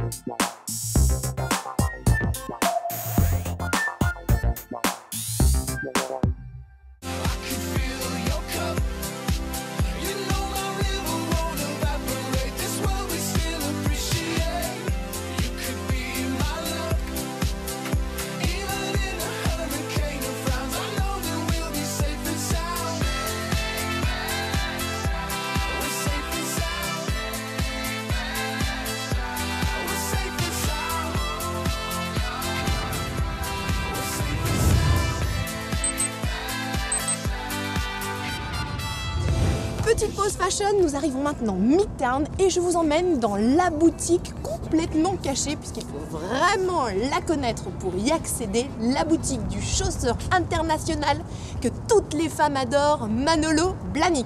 Petite pause fashion, nous arrivons maintenant Midtown et je vous emmène dans la boutique complètement cachée puisqu'il faut vraiment la connaître pour y accéder, la boutique du chausseur international que toutes les femmes adorent, Manolo Blahnik.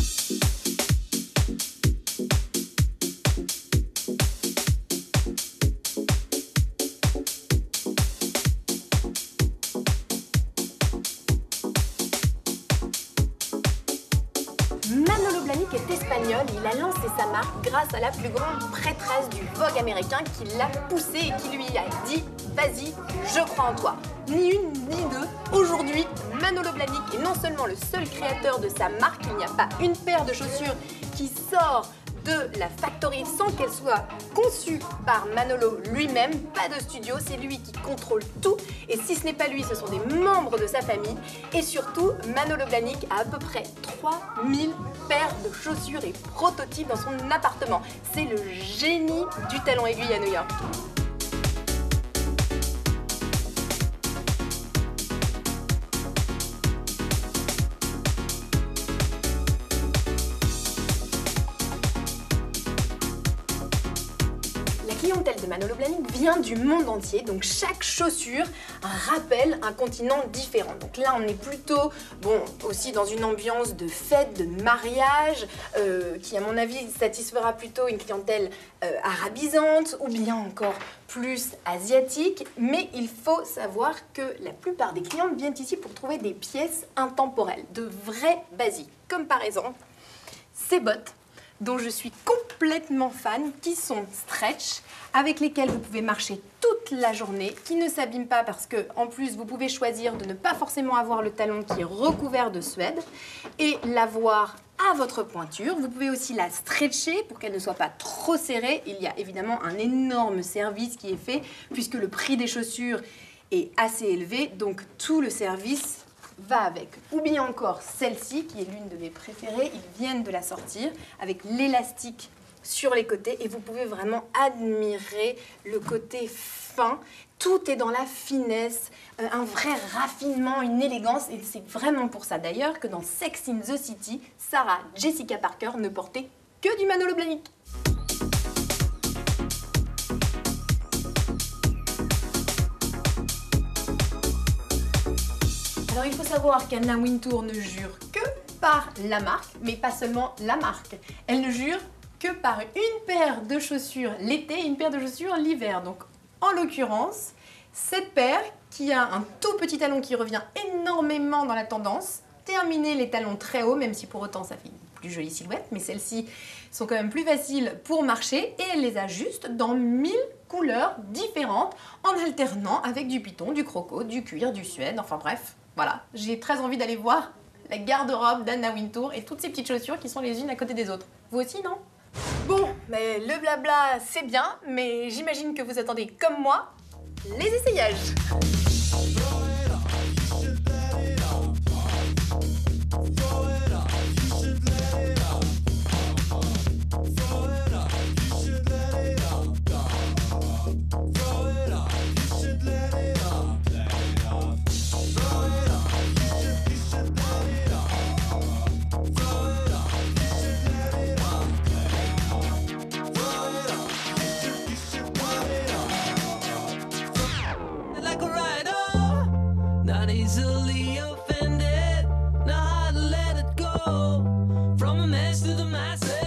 Manolo Blahnik est espagnol, il a lancé sa marque grâce à la plus grande prêtresse du Vogue américain qui l'a poussé et qui lui a dit « Vas-y, je crois en toi ». Ni une ni deux, aujourd'hui Manolo Blahnik est non seulement le seul créateur de sa marque, il n'y a pas une paire de chaussures qui sort de la factory sans qu'elle soit conçue par Manolo lui-même, pas de studio, c'est lui qui contrôle tout et si ce n'est pas lui, ce sont des membres de sa famille et surtout Manolo Blahnik a à peu près 3000 paires de chaussures et prototypes dans son appartement. C'est le génie du talon aiguille à New York. La clientèle de Manolo Blahnik vient du monde entier, donc chaque chaussure rappelle un continent différent. Donc là, on est plutôt, aussi dans une ambiance de fête, de mariage, qui à mon avis satisfera plutôt une clientèle arabisante ou bien encore plus asiatique. Mais il faut savoir que la plupart des clients viennent ici pour trouver des pièces intemporelles, de vrais basiques, comme par exemple ces bottes dont je suis complètement fan, qui sont stretch, avec lesquelles vous pouvez marcher toute la journée, qui ne s'abîment pas parce que, en plus, vous pouvez choisir de ne pas forcément avoir le talon qui est recouvert de suède et l'avoir à votre pointure. Vous pouvez aussi la stretcher pour qu'elle ne soit pas trop serrée. Il y a évidemment un énorme service qui est fait puisque le prix des chaussures est assez élevé, donc tout le service va avec. Ou bien encore celle-ci qui est l'une de mes préférées, ils viennent de la sortir avec l'élastique sur les côtés et vous pouvez vraiment admirer le côté fin. Tout est dans la finesse, un vrai raffinement, une élégance et c'est vraiment pour ça d'ailleurs que dans Sex in the City, Sarah Jessica Parker ne portait que du Manolo Blahnik. Alors il faut savoir qu'Anna Wintour ne jure que par la marque, mais pas seulement la marque. Elle ne jure que par une paire de chaussures l'été et une paire de chaussures l'hiver. Donc en l'occurrence, cette paire qui a un tout petit talon qui revient énormément dans la tendance, terminer les talons très hauts, même si pour autant ça fait une plus jolie silhouette, mais celles-ci sont quand même plus faciles pour marcher et elle les ajuste dans 1000 couleurs différentes en alternant avec du python, du croco, du cuir, du suède, enfin bref. Voilà, j'ai très envie d'aller voir la garde-robe d'Anna Wintour et toutes ces petites chaussures qui sont les unes à côté des autres. Vous aussi, non? Bon, mais le blabla, c'est bien, mais j'imagine que vous attendez, comme moi, les essayages. Easily offended, not hard to let it go. From a mess to the masses.